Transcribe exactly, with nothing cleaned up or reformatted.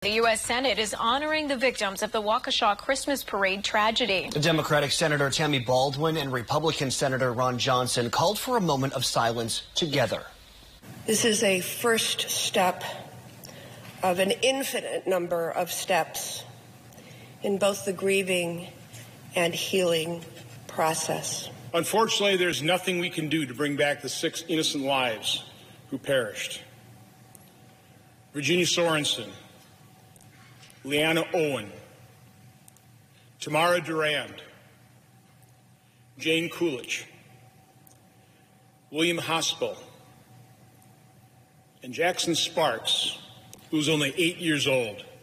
The U S Senate is honoring the victims of the Waukesha Christmas parade tragedy. Democratic Senator Tammy Baldwin and Republican Senator Ron Johnson called for a moment of silence together. This is a first step of an infinite number of steps in both the grieving and healing process. Unfortunately, there's nothing we can do to bring back the six innocent lives who perished. Virginia Sorensen, Leanna Owen, Tamara Durand, Jane Coolidge, William Hospital, and Jackson Sparks, who was only eight years old.